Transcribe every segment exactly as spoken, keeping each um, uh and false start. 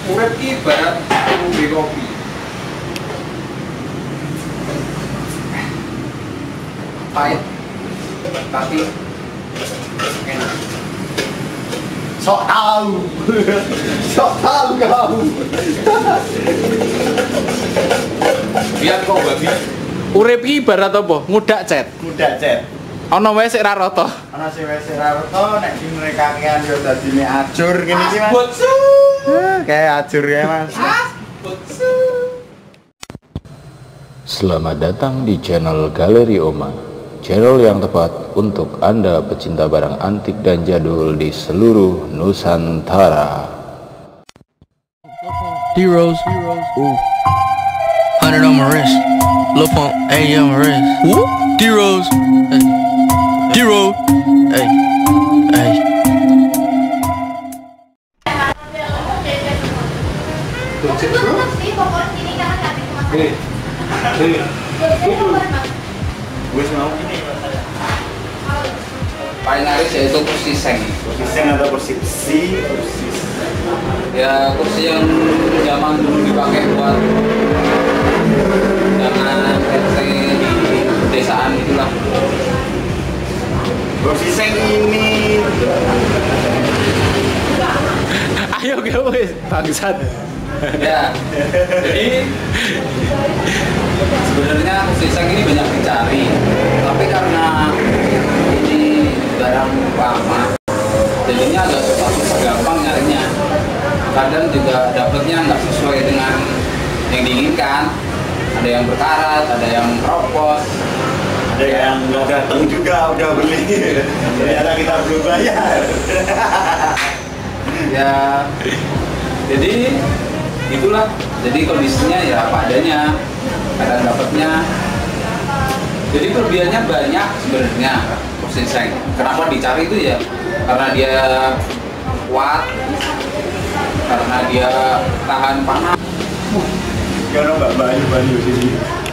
Urip ki ibarat ngombe kopi. Pahit, tapi enak. Sok tahu, sok tahu kau. Biar kok babi. Urip ki ibarat apa? Ngudak cet. Mudah cet. Ana wae sik ra rata. Ana sing wis ora rata nek di mereka kakean yo dadine ajur ngene iki Mas. Botsu. Kayak ajur ya Mas. Botsu. Selamat datang di channel Galeri Oma, channel yang tepat untuk Anda pecinta barang antik dan jadul di seluruh Nusantara. D-Rose, ooh, hundred on my wrist, Lil Pump, ayy on my wrist, whoop, D-Rose, hey, D-Rose, hey, hey. Wis mau ini Paling laris yaitu kursi seng. kursi seng atau kursi besi, kursi Ya kursi yang zaman dulu dipakai buat jangan seng di pedesaan itulah. kursi seng ini. Ayo ge wis bangsat. Ya, jadi sebenarnya kursi seng ini banyak dicari, tapi karena ini barang lama, jadinya agak susah gampang nyarinya. Kadang juga dapatnya nggak sesuai dengan yang diinginkan. Ada yang berkarat, ada yang keropos, Ada yang nggak datang juga udah beli. Ternyata kita belum bayar. ya. Jadi itulah. Jadi kondisinya ya apa adanya. Kadang dapatnya. Jadi kelebihannya banyak sebenarnya kursi seng. Kenapa dicari itu ya? Karena dia kuat, karena dia tahan panas. Karena Mbak Bayu Bayu sini.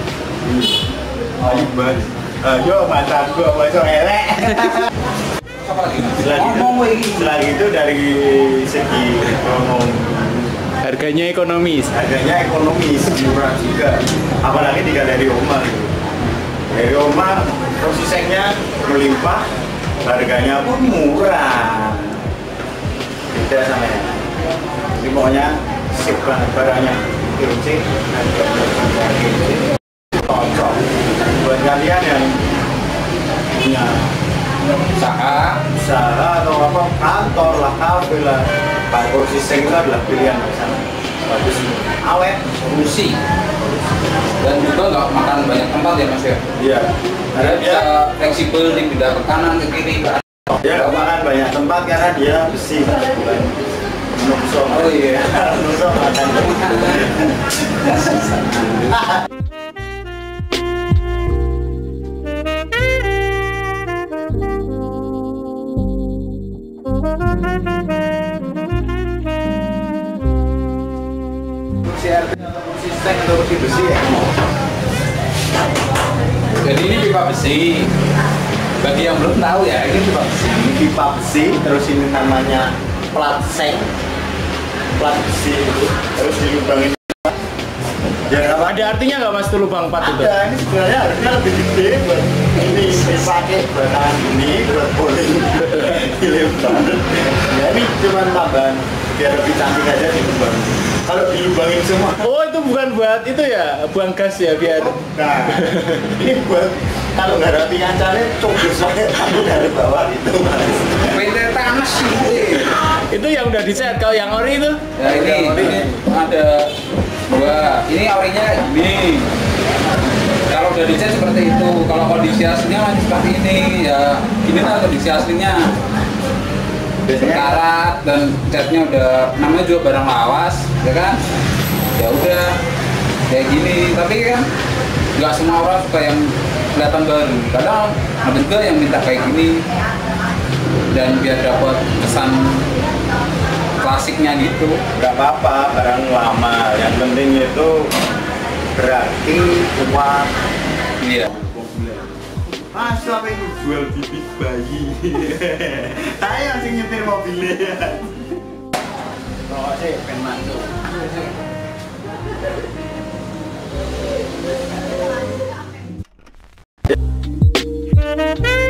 Bayu Bayu. Ayo mataku apa iso elek. Apa lagi? Selain itu, Ngomong lagi. selain itu dari segi ngomong Harganya ekonomis. harganya ekonomis, murah juga. Apalagi di Galeri Oma gitu. Galeri Oma kursi sengnya melimpah, harganya pun murah. Beda sama yang ini pokoknya sip banget barangnya. Kunci, cocok buat kalian yang punya Usaha. usaha atau apa kantor lah, kafe lah. Pak kursi seng itu adalah pilihan yang sangat bagus, awet, Solusi. Dan juga nggak makan banyak tempat ya mas ya. iya. Karena Dia dia bisa fleksibel dipindah ke kanan ke kiri ke dia nggak makan banyak tempat karena dia besi, bukan nusok. Oh iya. Nusok makan. Kursi R T atau kursi seng atau kursi besi ya? Jadi ini pipa besi. Bagi yang belum tahu ya, ini pipa besi. Ini pipa besi, terus ini namanya plat seng, plat besi itu, terus dilubangin. Ya apa? Ada artinya nggak mas tuh lubang empat itu? Ada, ini sebenarnya harusnya lebih gede buat ini dipakai bahan ini buat bowling. Dilebar. Ya ini cuma tambahan biar lebih cantik aja dilubang. Kalau dilubangin semua, Oh itu bukan buat itu ya, buang gas ya biar. nah ini buat kalau nggak rapi kancane coblos pakai tangan dari bawah itu mas. P T Tanas sih. Itu yang udah dicat, kalau yang ori itu? Ya ini, ini ada dua. Ini orinya gini. Kalau udah dicat seperti itu. Kalau kondisi aslinya masih seperti ini. Ya ini lah kondisi aslinya. Berkarat dan catnya udah namanya juga barang lawas, ya kan? Ya udah kayak gini. Tapi kan nggak semua orang suka yang kelihatan baru. Kadang ada juga yang minta kayak gini dan biar dapat kesan klasiknya gitu. Nggak apa-apa, barang lama. Yang penting itu berarti kuat. Iya. Mas, apa itu jual bibit bayi? Saya masih nyetir mobilnya. Bawa sih, pengen masuk. sih.